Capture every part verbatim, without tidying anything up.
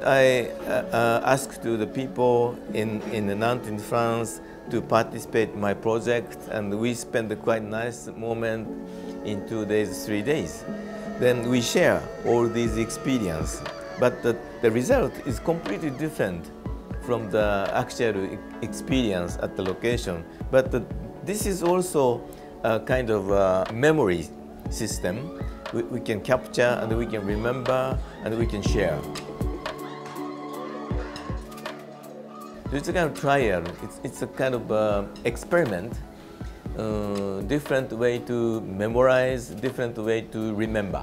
I uh, uh, asked to the people in, in Nantes in France to participate in my project, and we spent a quite nice moment in two days, three days. Then we share all these experience, but the, the result is completely different from the actual experience at the location. But the, this is also a kind of a memory system. We, we can capture and we can remember and we can share. It's a kind of trial. It's, it's a kind of uh, experiment. Uh, different way to memorize, different way to remember.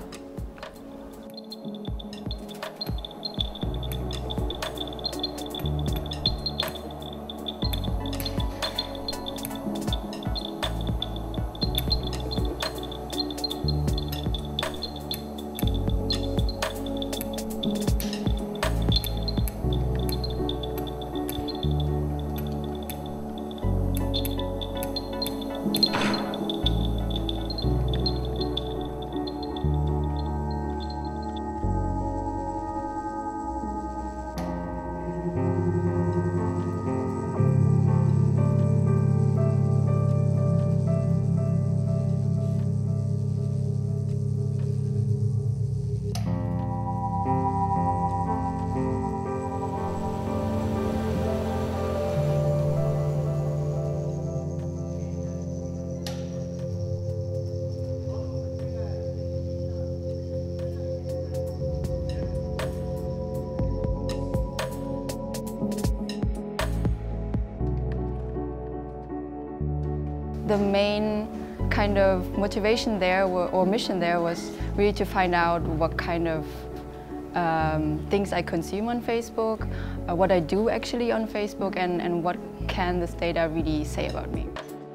The main kind of motivation there or mission there was really to find out what kind of um, things I consume on Facebook, uh, what I do actually on Facebook, and, and what can this data really say about me.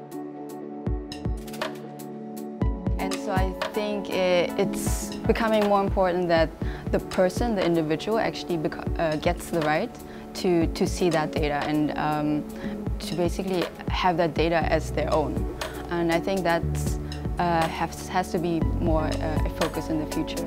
And so I think it, it's becoming more important that the person, the individual, actually uh, gets the right to, to see that data and um, to basically have that data as their own. And I think that uh, has, has to be more uh, a focus in the future.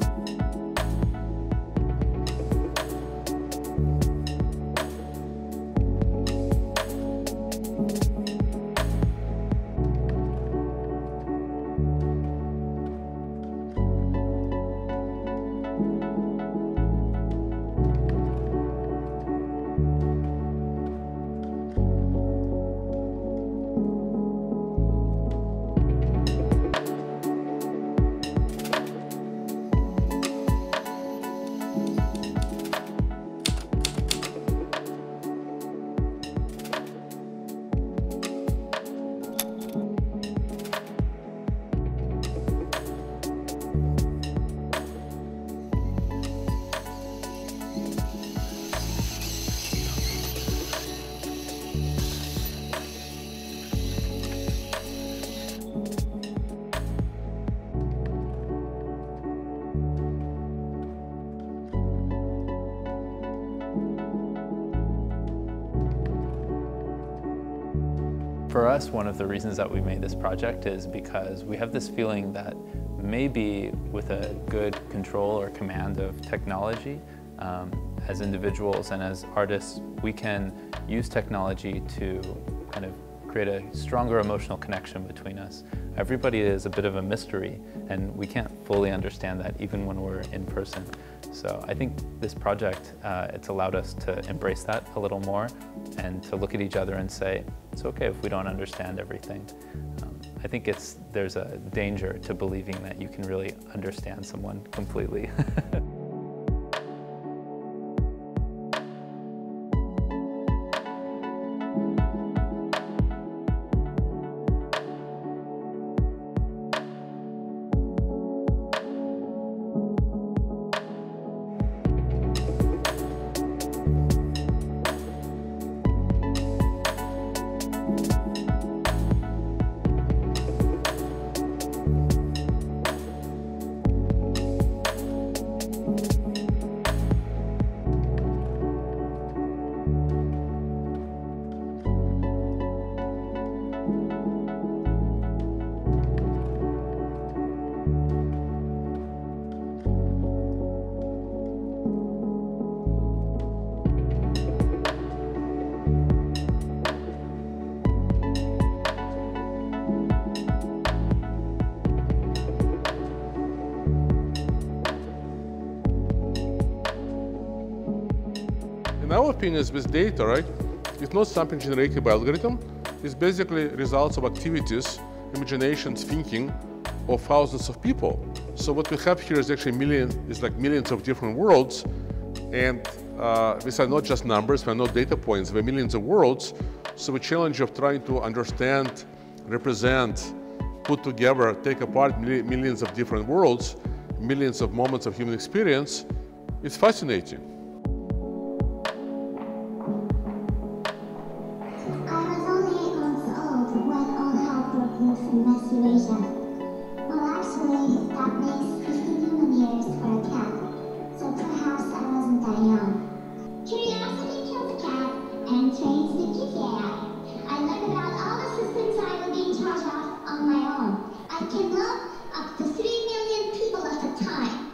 For us, one of the reasons that we made this project is because we have this feeling that maybe with a good control or command of technology, um, as individuals and as artists, we can use technology to kind of create a stronger emotional connection between us. Everybody is a bit of a mystery, and we can't fully understand that even when we're in person. So I think this project, uh, it's allowed us to embrace that a little more and to look at each other and say, it's okay if we don't understand everything. Um, I think it's, there's a danger to believing that you can really understand someone completely. In our opinions, with data, right, it's not something generated by algorithm. It's basically results of activities, imaginations, thinking of thousands of people. So what we have here is actually million, is like millions of different worlds, and uh, these are not just numbers, they're not data points, they're millions of worlds. So the challenge of trying to understand, represent, put together, take apart millions of different worlds, millions of moments of human experience, is fascinating. Well, actually, that makes fifteen human years for a cat, so perhaps I wasn't that young. Curiosity kills a cat and trains the G T A I. I learned about all the systems I would be in charge of on my own. I can love up to three million people at a time.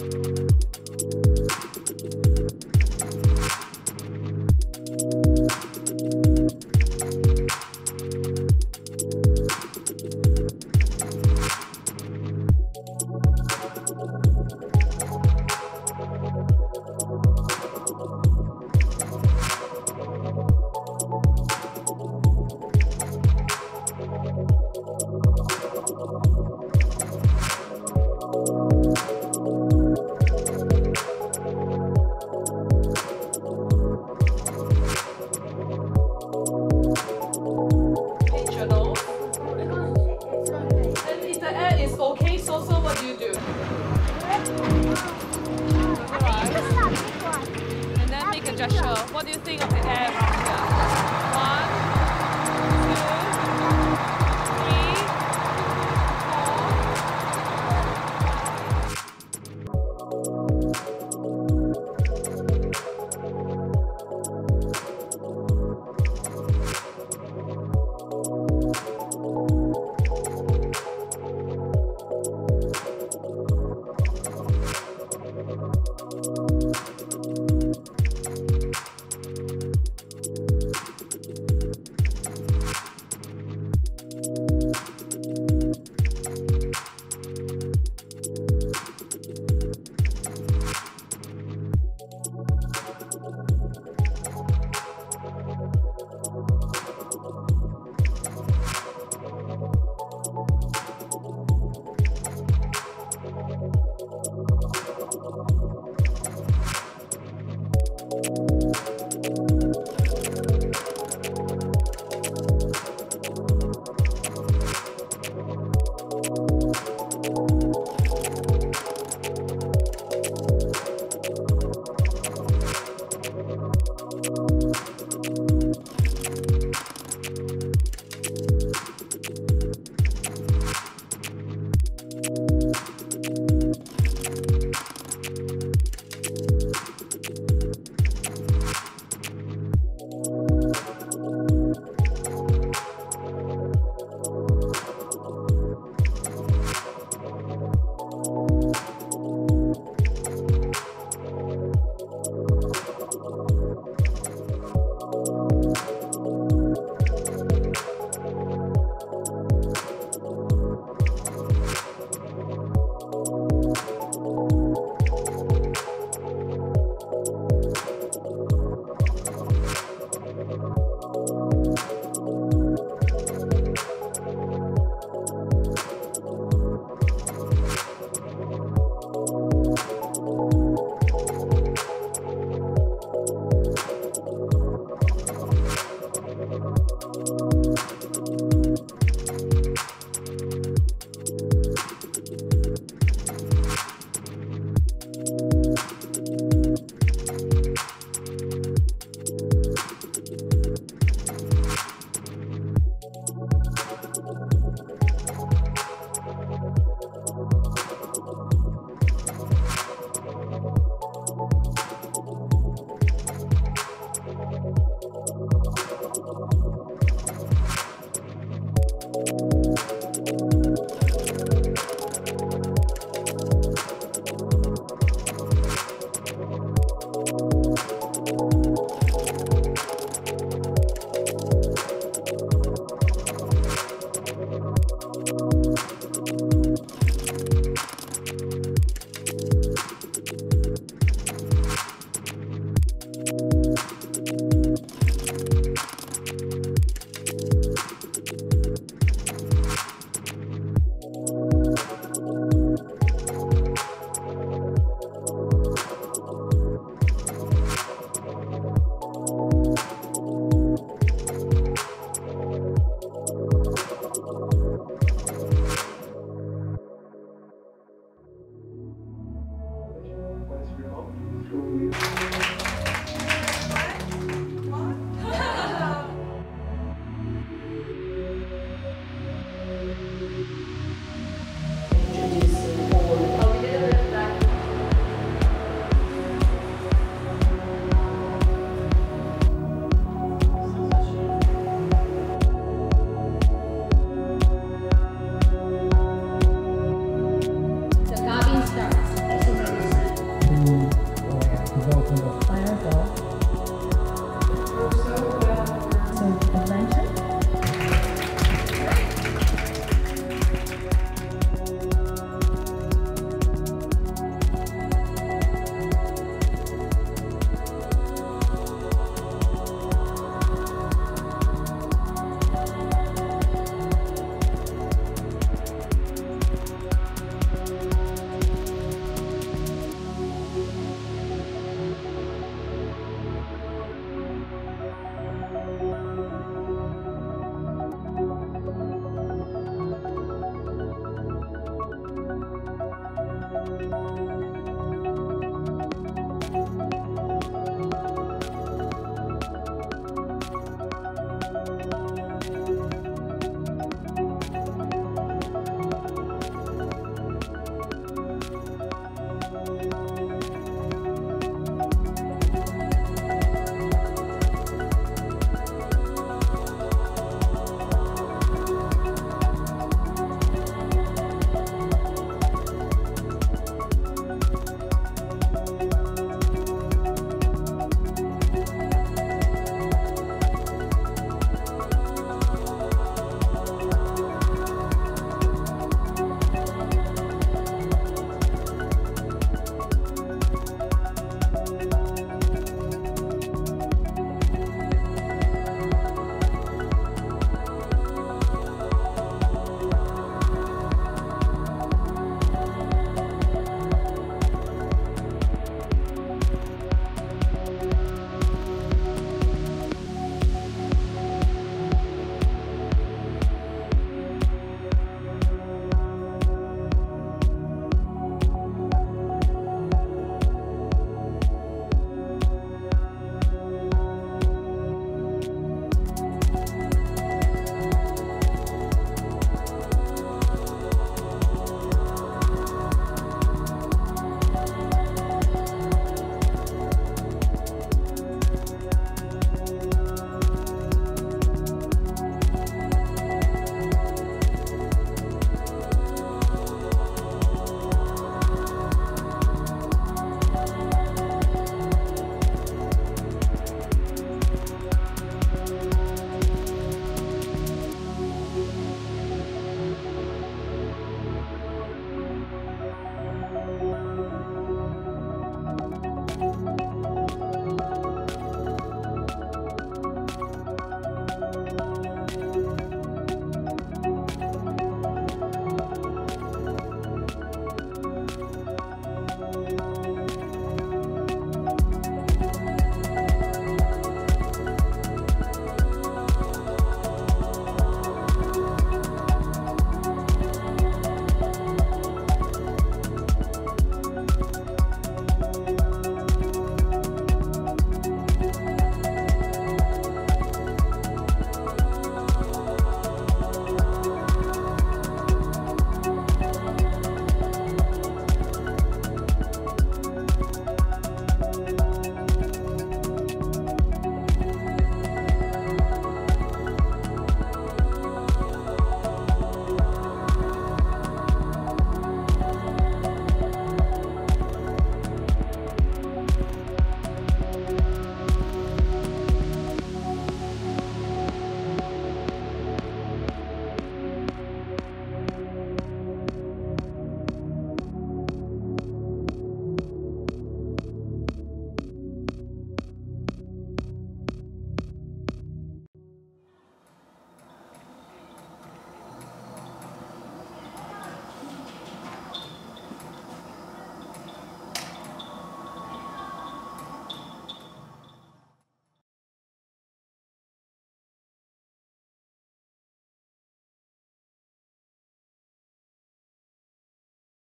Thank you.